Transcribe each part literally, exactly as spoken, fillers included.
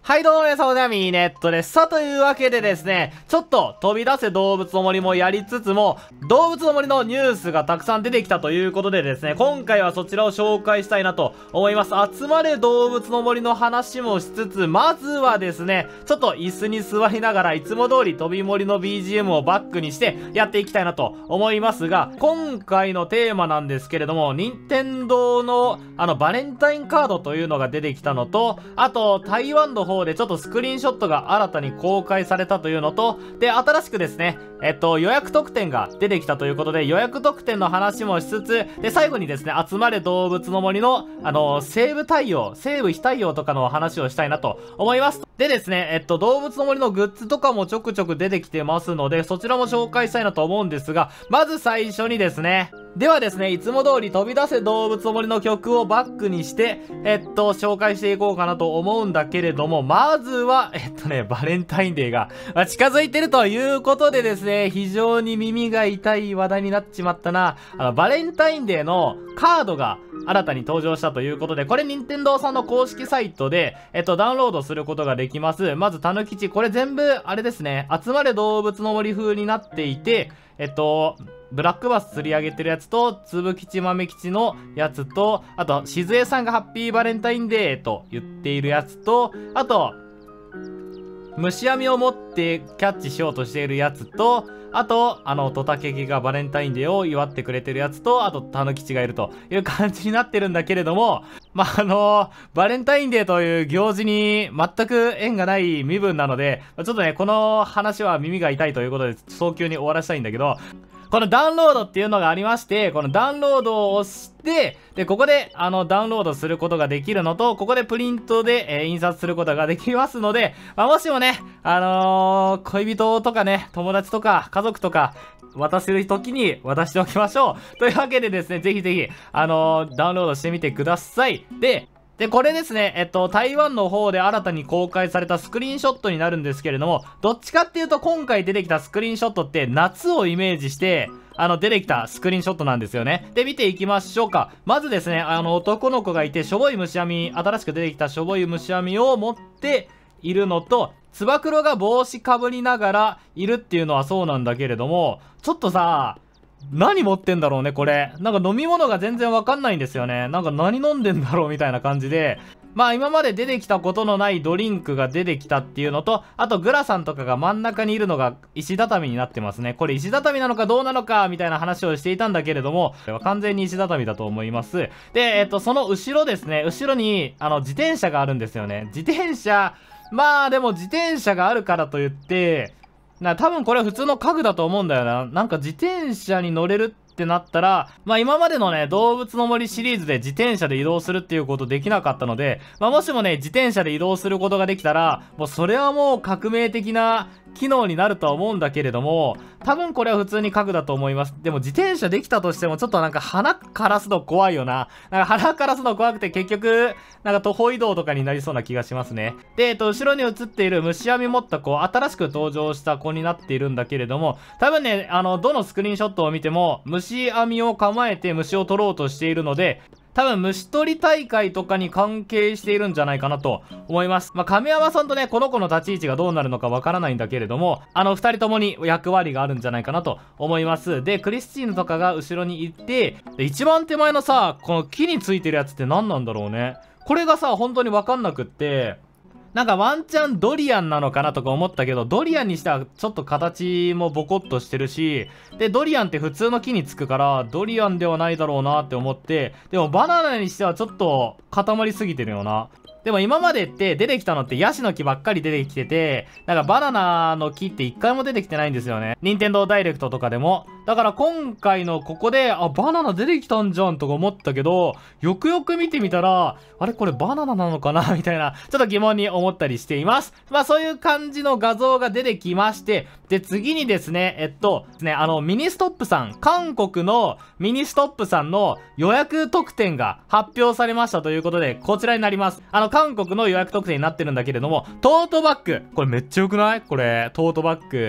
はいどうも皆さん、おなみネットです。さあ、というわけでですね、ちょっと飛び出せ動物の森もやりつつも、動物の森のニュースがたくさん出てきたということでですね、今回はそちらを紹介したいなと思います。集まれ動物の森の話もしつつ、まずはですね、ちょっと椅子に座りながらいつも通り飛び森の ビージーエム をバックにしてやっていきたいなと思いますが、今回のテーマなんですけれども、任天堂のあのバレンタインカードというのが出てきたのと、あと台湾の方でちょっとスクリーンショットが新たに公開されたというのと、で、新しくですね、えっと、予約特典が出てきたということで、予約特典の話もしつつ、で、最後にですね、集まれ動物の森の、あの、セーブ対応、セーブ非対応とかの話をしたいなと思います。でですね、えっと、動物の森のグッズとかもちょくちょく出てきてますので、そちらも紹介したいなと思うんですが、まず最初にですね、ではですね、いつも通り飛び出せ動物の森の曲をバックにして、えっと、紹介していこうかなと思うんだけれども、まずは、えっとね、バレンタインデーが、まあ、近づいてるということでですね、非常に耳が痛い話題になっちまったな。あの、バレンタインデーのカードが新たに登場したということで、これ任天堂さんの公式サイトで、えっと、ダウンロードすることができます。まず、たぬきち。これ全部、あれですね、集まれ動物の森風になっていて、えっと、ブラックバス釣り上げてるやつと、つぶきち豆吉のやつと、あと、しずえさんがハッピーバレンタインデーと言っているやつと、あと、虫網を持ってキャッチしようとしているやつと、あと、あの、トタケキがバレンタインデーを祝ってくれてるやつと、あと、タヌキチがいるという感じになってるんだけれども、まあ、あのバレンタインデーという行事に全く縁がない身分なので、ちょっとね、この話は耳が痛いということで、早急に終わらせたいんだけど、このダウンロードっていうのがありまして、このダウンロードを押して、で、ここで、あの、ダウンロードすることができるのと、ここでプリントで、えー、印刷することができますので、まあ、もしもね、あのー、恋人とかね、友達とか、家族とか、渡せる時に渡しておきましょう。というわけでですね、ぜひぜひ、あのー、ダウンロードしてみてください。で、で、これですね、えっと、台湾の方で新たに公開されたスクリーンショットになるんですけれども、どっちかっていうと今回出てきたスクリーンショットって夏をイメージして、あの、出てきたスクリーンショットなんですよね。で、見ていきましょうか。まずですね、あの、男の子がいて、しょぼい虫網、新しく出てきたしょぼい虫網を持っているのと、つば九郎が帽子かぶりながらいるっていうのはそうなんだけれども、ちょっとさ、何持ってんだろうね、これ。なんか飲み物が全然わかんないんですよね。なんか何飲んでんだろうみたいな感じで。まあ今まで出てきたことのないドリンクが出てきたっていうのと、あとグラさんとかが真ん中にいるのが石畳になってますね。これ石畳なのかどうなのかみたいな話をしていたんだけれども、完全に石畳だと思います。で、えっと、その後ろですね、後ろにあの自転車があるんですよね。自転車、まあでも自転車があるからといって、な、多分これは普通の家具だと思うんだよな。なんか自転車に乗れるってなったら、まあ今までのね、動物の森シリーズで自転車で移動するっていうことできなかったので、まあもしもね、自転車で移動することができたら、もうそれはもう革命的な機能になるとは思うんだけれども、多分これは普通に家具だと思います。でも自転車できたとしてもちょっとなんか鼻からすの怖いよな。なんか鼻からすの怖くて結局、なんか徒歩移動とかになりそうな気がしますね。で、えっと、後ろに映っている虫網持った子、新しく登場した子になっているんだけれども、多分ね、あの、どのスクリーンショットを見ても、虫網を構えて虫を取ろうとしているので、多分虫取り大会とかに関係しているんじゃないかなと思います。まあ、亀山さんとね、この子の立ち位置がどうなるのかわからないんだけれども、あの二人ともに役割があるんじゃないかなと思います。で、クリスチーヌとかが後ろにいて、で、一番手前のさ、この木についてるやつって何なんだろうね。これがさ、本当にわかんなくって、なんかワンチャンドリアンなのかなとか思ったけど、ドリアンにしてはちょっと形もボコッとしてるし、で、ドリアンって普通の木につくから、ドリアンではないだろうなって思って、でもバナナにしてはちょっと固まりすぎてるよな。でも今までって出てきたのってヤシの木ばっかり出てきてて、なんかバナナの木って一回も出てきてないんですよね。任天堂ダイレクトとかでも。だから今回のここで、あ、バナナ出てきたんじゃんとか思ったけど、よくよく見てみたら、あれこれバナナなのかなみたいな、ちょっと疑問に思ったりしています。まあそういう感じの画像が出てきまして、で、次にですね、えっと、ですね、あの、ミニストップさん、韓国のミニストップさんの予約特典が発表されましたということで、こちらになります。あの、韓国の予約特典になってるんだけれども、トートバッグ。これめっちゃ良くない？これ、トートバッグ。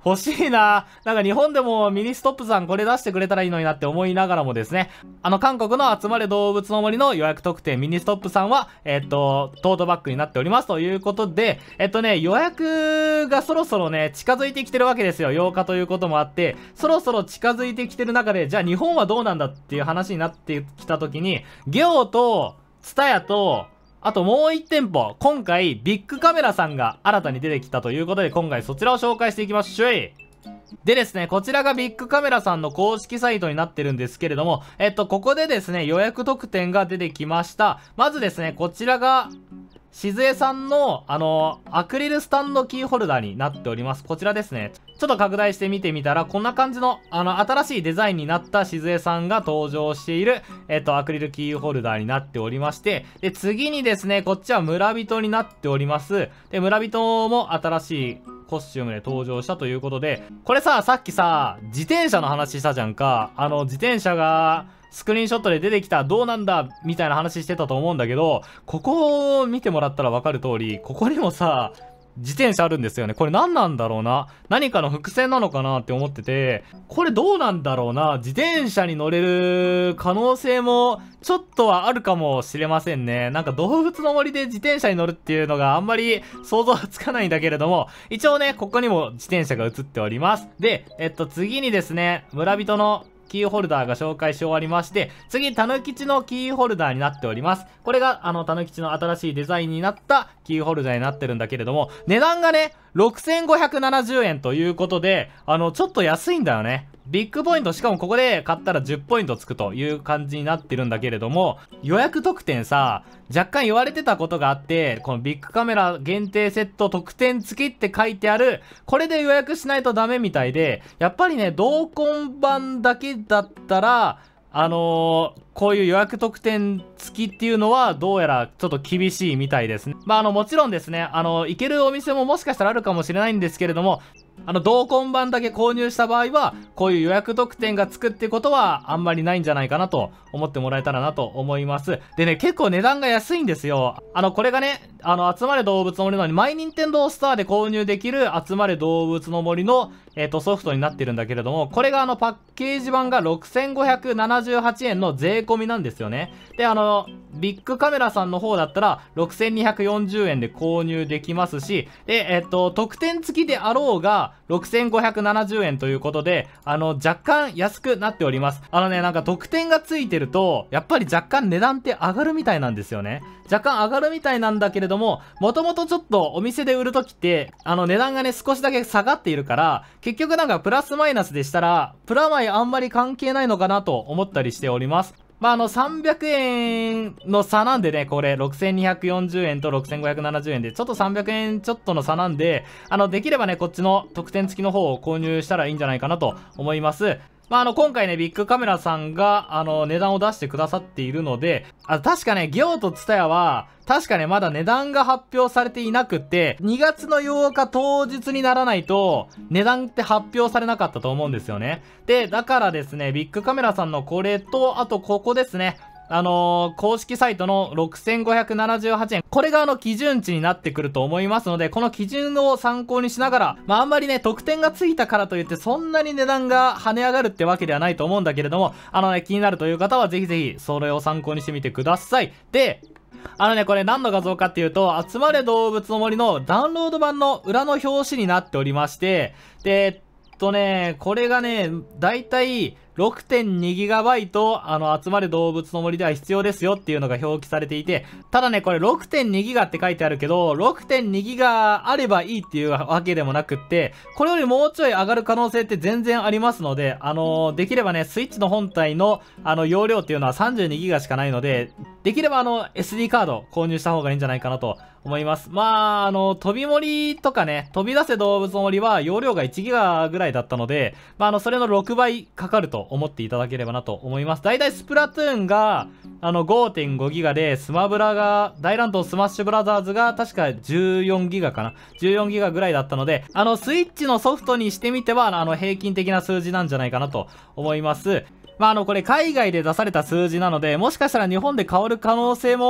欲しいな。なんか日本でもミニストップさんこれ出してくれたらいいのになって思いながらもですね、あの韓国の集まれ動物の森の予約特典ミニストップさんは、えっと、トートバッグになっておりますということで、えっとね、予約がそろそろね、近づいてきてるわけですよ。ようかということもあって、そろそろ近づいてきてる中で、じゃあ日本はどうなんだっていう話になってきた時に、ゲオと、ツタヤと、あともういち店舗、今回ビッグカメラさんが新たに出てきたということで、今回そちらを紹介していきましょう。でですね、こちらがビッグカメラさんの公式サイトになってるんですけれども、えっと、ここでですね、予約特典が出てきました。まずですね、こちらが、しずえさんの、あの、アクリルスタンドキーホルダーになっております。こちらですね。ちょっと拡大して見てみたら、こんな感じの、あの、新しいデザインになったしずえさんが登場している、えっと、アクリルキーホルダーになっておりまして、で、次にですね、こっちは村人になっております。で、村人も新しいコスチュームで登場したということで、これさ、さっきさ、自転車の話したじゃんか。あの、自転車が、スクリーンショットで出てきたどうなんだみたいな話してたと思うんだけど、ここを見てもらったらわかる通り、ここにもさ、自転車あるんですよね。これ何なんだろうな。何かの伏線なのかなって思ってて、これどうなんだろうな。自転車に乗れる可能性もちょっとはあるかもしれませんね。なんか動物の森で自転車に乗るっていうのがあんまり想像つかないんだけれども、一応ね、ここにも自転車が映っております。で、えっと次にですね、村人のキーホルダーが紹介し終わりまして、次、たぬきちのキーホルダーになっております。これが、あの、たぬきちの新しいデザインになったキーホルダーになってるんだけれども、値段がね、ろくせんごひゃくななじゅうえんということで、あの、ちょっと安いんだよね。ビッグポイント、しかもここで買ったらじゅっポイントつくという感じになってるんだけれども、予約特典さ、若干言われてたことがあって、このビッグカメラ限定セット特典付きって書いてある、これで予約しないとダメみたいで、やっぱりね、同梱版だけだったら、あのー、こういう予約特典付きっていうのはどうやらちょっと厳しいみたいですね。まあ、あの、もちろんですね、あの、行けるお店ももしかしたらあるかもしれないんですけれども、あの、同梱版だけ購入した場合は、こういう予約特典がつくってことはあんまりないんじゃないかなと思ってもらえたらなと思います。でね、結構値段が安いんですよ。あの、これがね、あの、集まれ動物の森のマイニンテンドーストアで購入できる集まれ動物の森の、えっと、ソフトになってるんだけれども、これがあの、パッケージ版がろくせんごひゃくななじゅうはちえんの税込みなんですよね。で、あの、ビッグカメラさんの方だったら、ろくせんにひゃくよんじゅうえんで購入できますし、で、えっと、特典付きであろうが、ろくせんごひゃくななじゅうえんということで、あの、若干安くなっております。あのね、なんか特典が付いてると、やっぱり若干値段って上がるみたいなんですよね。若干上がるみたいなんだけれども、もともとちょっとお店で売るときって、あの値段がね、少しだけ下がっているから、結局なんかプラスマイナスでしたら、プラマイあんまり関係ないのかなと思ったりしております。まあ、あの、さんびゃくえんの差なんでね、これ、ろくせんにひゃくよんじゅうえんとろくせんごひゃくななじゅうえんで、ちょっとさんびゃくえんちょっとの差なんで、あの、できればね、こっちの特典付きの方を購入したらいいんじゃないかなと思います。まあ、あの、今回ね、ビッグカメラさんが、あの、値段を出してくださっているので、あ、確かね、ゲオとツタヤは、確かね、まだ値段が発表されていなくって、にがつのようか当日にならないと、値段って発表されなかったと思うんですよね。で、だからですね、ビッグカメラさんのこれと、あとここですね。あのー、公式サイトのろくせんごひゃくななじゅうはちえん。これがあの基準値になってくると思いますので、この基準を参考にしながら、まああんまりね、特典がついたからといってそんなに値段が跳ね上がるってわけではないと思うんだけれども、あのね、気になるという方はぜひぜひそれを参考にしてみてください。で、あのね、これ何の画像かっていうと、集まれ動物の森のダウンロード版の裏の表紙になっておりまして、で、えっとね、これがね、だいたい ろくてんにギガバイト、あの、集まれ動物の森では必要ですよっていうのが表記されていて、ただね、これ ろくてんにギガって書いてあるけど、ろくてんにギガあればいいっていうわけでもなくって、これよりもうちょい上がる可能性って全然ありますので、あのー、できればね、スイッチの本体の、あの、容量っていうのは さんじゅうにギガしかないので、できればあの、エスディー カード購入した方がいいんじゃないかなと思います。まあ、あの、飛び森とかね、飛び出せ動物の森は容量がいちギガぐらいだったので、まあ、あの、それのろくばいかかると思っていただければなと思います。だいたいスプラトゥーンが、あの、ごてんごギガで、スマブラが、大乱闘スマッシュブラザーズが確かじゅうよんギガかな ?じゅうよんギガぐらいだったので、あの、スイッチのソフトにしてみては、あの、平均的な数字なんじゃないかなと思います。まあ、あの、これ海外で出された数字なので、もしかしたら日本で変わる可能性も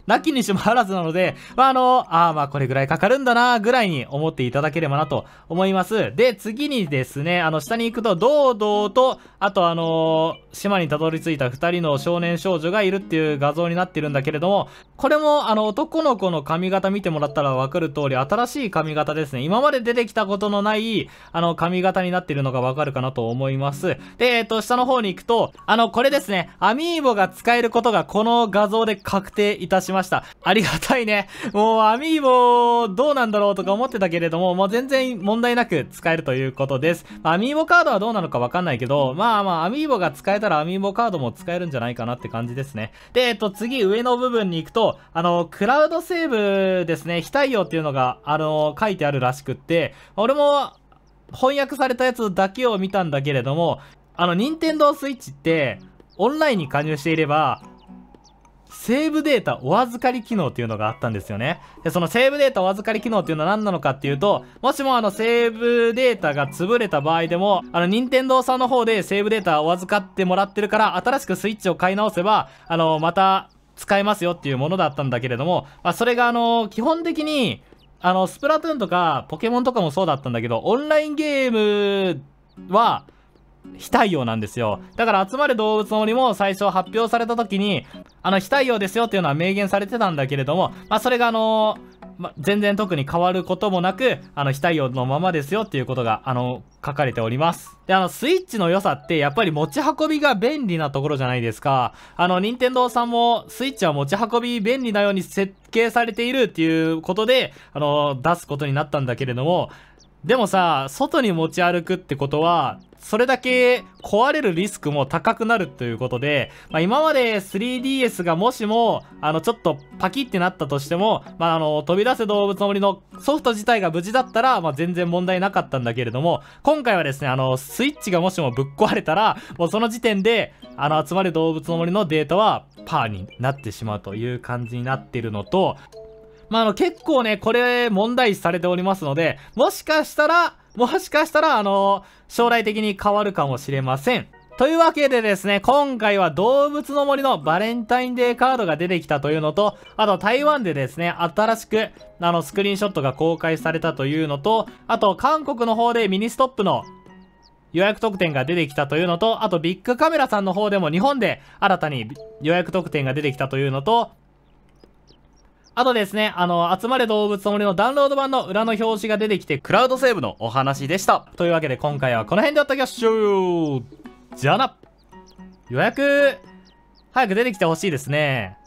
なきにしもあらずなので、まあ、あの、ああ、まあ、これぐらいかかるんだな、ぐらいに思っていただければなと思います。で、次にですね、あの、下に行くと、堂々と、あとあのー、島にたどり着いた二人の少年少女がいるっていう画像になってるんだけれども、これも、あの、男の子の髪型見てもらったらわかる通り、新しい髪型ですね。今まで出てきたことのない、あの、髪型になってるのがわかるかなと思います。で、えっと、下の方に行くと、あの、これですね、アミーボが使えることがこの画像で確定いたしました。ありがたいね。もう、アミーボ、どうなんだろうとか思ってたけれども、もう全然問題なく使えるということです。アミーボカードはどうなのかわかんないけど、まあまあ、アミーボが使えたらアミーボカードも使えるんじゃないかなって感じですね。で、えっと、次、上の部分に行くと、あの、クラウドセーブですね、非対応っていうのが、あの、書いてあるらしくって、俺も、翻訳されたやつだけを見たんだけれども、あの、任天堂スイッチって、オンラインに加入していれば、セーブデータお預かり機能っていうのがあったんですよね。で、そのセーブデータお預かり機能っていうのは何なのかっていうと、もしもあのセーブデータが潰れた場合でも、あの任天堂さんの方でセーブデータお預かってもらってるから、新しくスイッチを買い直せば、あの、また使えますよっていうものだったんだけれども、まあ、それがあの、基本的に、あの、スプラトゥーンとかポケモンとかもそうだったんだけど、オンラインゲームは、非対応なんですよ。だから集まる動物の森も最初発表された時に、あの非対応ですよっていうのは明言されてたんだけれども、まあそれがあのー、ま、全然特に変わることもなく、あの非対応のままですよっていうことが、あの、書かれております。で、あの、スイッチの良さってやっぱり持ち運びが便利なところじゃないですか。あの、任天堂さんもスイッチは持ち運び便利なように設計されているっていうことで、あの、出すことになったんだけれども、でもさ、外に持ち歩くってことは、それだけ壊れるリスクも高くなるということで、まあ、今まで スリーディーエス がもしも、あの、ちょっとパキってなったとしても、まあ、あの、飛び出せ動物の森のソフト自体が無事だったら、まあ、全然問題なかったんだけれども、今回はですね、あの、スイッチがもしもぶっ壊れたら、もうその時点で、あの、集まる動物の森のデータはパーになってしまうという感じになっているのと、まあ、あの、結構ね、これ問題視されておりますので、もしかしたら、もしかしたら、あの、将来的に変わるかもしれません。というわけでですね、今回は動物の森のバレンタインデーカードが出てきたというのと、あと台湾でですね、新しく、あの、スクリーンショットが公開されたというのと、あと韓国の方でミニストップの予約特典が出てきたというのと、あとビッグカメラさんの方でも日本で新たに予約特典が出てきたというのと、あとですね、あの、集まれ動物の森のダウンロード版の裏の表示が出てきて、クラウドセーブのお話でした。というわけで今回はこの辺でやっておきましょう。じゃあな。予約、早く出てきてほしいですね。